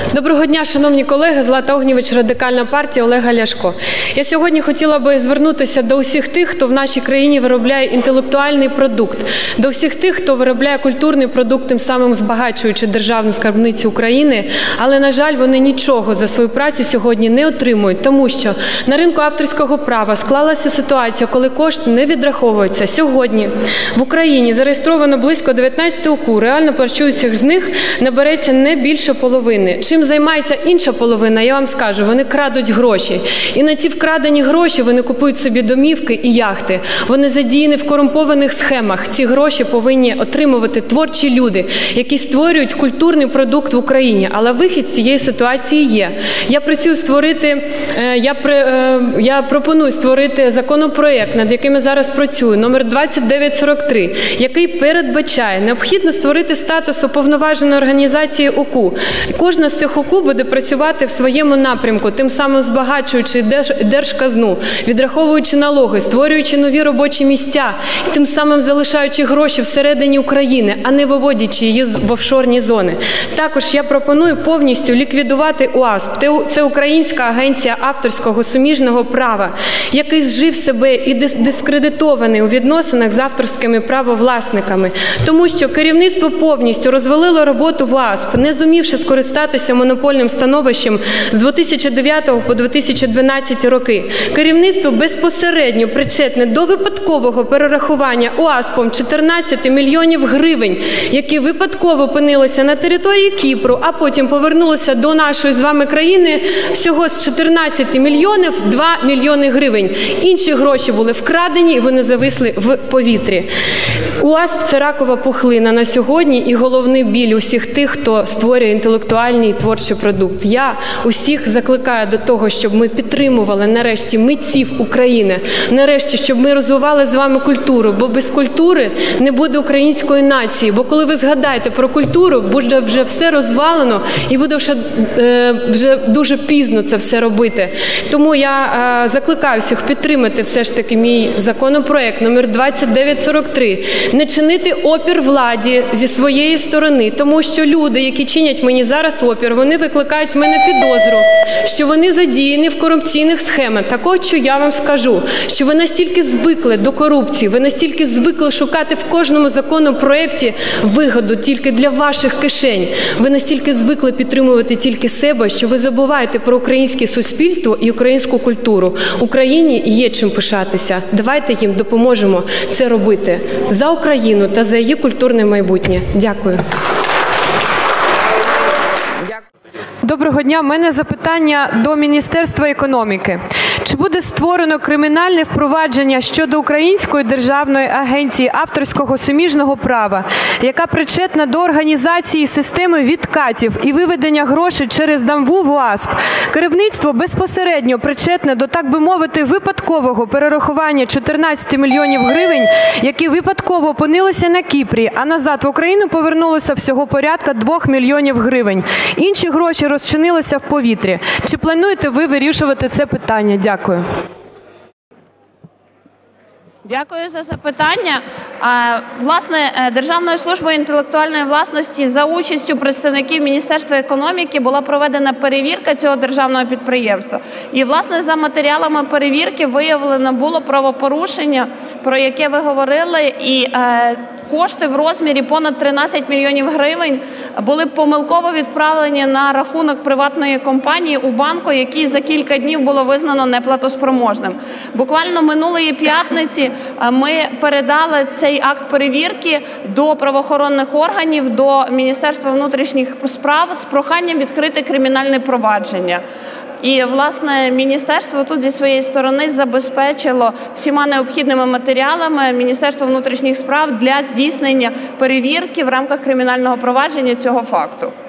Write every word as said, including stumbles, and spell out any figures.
Доброго дня, шановні колеги. Злата Огнєвич, Радикальна партія Олега Ляшко. Я сьогодні хотіла би звернутися до усіх тих, хто в нашій країні виробляє інтелектуальний продукт, до всіх тих, хто виробляє культурний продукт, тим самим збагачуючи державну скарбницю України, але, на жаль, вони нічого за свою працю сьогодні не отримують, тому що на ринку авторського права склалася ситуація, коли кошти не відраховуються. Сьогодні в Україні зареєстровано близько дев'ятнадцять о ку, реально працюючих з них набереться не більше половини. Чим займається інша половина, я вам скажу, вони крадуть гроші. І на ці вкрадені гроші вони купують собі домівки і яхти. Вони задіяні в корумпованих схемах. Ці гроші повинні отримувати творчі люди, які створюють культурний продукт в Україні. Але вихід з цієї ситуації є. Я працюю створити, я, я пропоную створити законопроект, над яким я зараз працюю, номер двадцять дев'ять сорок три, який передбачає необхідно створити статус уповноваженої організації о ку. Кожна з цих о ку буде працювати в своєму напрямку, тим самим збагачуючи держказну, відраховуючи налоги, створюючи нові робочі місця, тим самим залишаючи гроші всередині України, а не виводячи її в офшорні зони. Також я пропоную повністю ліквідувати о а ес пе. Це Українська агенція авторського суміжного права, який зжив себе і дискредитований у відносинах з авторськими правовласниками. Тому що керівництво повністю розвалило роботу в о а ес пе, не зумівши скористатися монопольним становищем з дві тисячі дев'ятого по дві тисячі дванадцятий роки. Керівництво безпосередньо причетне до випадкового перерахування о а ес пе чотирнадцять мільйонів гривень, які випадково опинилися на території Кіпру, а потім повернулися до нашої з вами країни всього з чотирнадцяти мільйонів два мільйони гривень. Інші гроші були вкрадені і вони зависли в повітрі. о а ес пе – це ракова пухлина на сьогодні і головний біль усіх тих, хто створює інтелектуальний і творчий продукт. Я усіх закликаю до того, щоб ми підтримували нарешті митців України, нарешті, щоб ми розвивали з вами культуру, бо без культури не буде української нації. Бо коли ви згадаєте про культуру, буде вже все розвалено і буде вже, е, вже дуже пізно це все робити. Тому я е, закликаю всіх підтримати все ж таки мій законопроект номер двадцять дев'ять сорок три, не чинити опір владі зі своєї сторони, тому що люди, які чинять мені зараз опір, вони викликають в мене підозру, що вони задіяні в корупційних схемах. Так от, що я вам скажу, що ви настільки звикли до корупції, ви настільки звикли шукати в кожному законопроекті вигоду тільки для ваших кишень, ви настільки звикли підтримувати тільки себе, що ви забуваєте про українське суспільство і українську культуру. Україні є чим пишатися. Давайте їм допоможемо це робити за Україну та за її культурне майбутнє. Дякую. Доброго дня. У мене запитання до Міністерства економіки. Чи буде створено кримінальне впровадження щодо Української державної агенції авторського суміжного права, яка причетна до організації системи відкатів і виведення грошей через дамбу в о а ес пе? Керівництво безпосередньо причетне до, так би мовити, випадкового перерахування чотирнадцяти мільйонів гривень, які випадково опинилися на Кіпрі, а назад в Україну повернулося всього порядка двох мільйонів гривень. Інші гроші розчинилися в повітрі. Чи плануєте ви вирішувати це питання? Дякую. Дякую за запитання. Власне, Державною службою інтелектуальної власності за участю представників Міністерства економіки була проведена перевірка цього державного підприємства. І, власне, за матеріалами перевірки виявлено було правопорушення, про яке ви говорили, і кошти в розмірі понад тринадцять мільйонів гривень були помилково відправлені на рахунок приватної компанії у банку, який за кілька днів було визнано неплатоспроможним. Буквально минулої п'ятниці ми передали цей акт перевірки до правоохоронних органів, до Міністерства внутрішніх справ з проханням відкрити кримінальне провадження. І, власне, міністерство тут зі своєї сторони забезпечило всіма необхідними матеріалами Міністерство внутрішніх справ для здійснення перевірки в рамках кримінального провадження цього факту.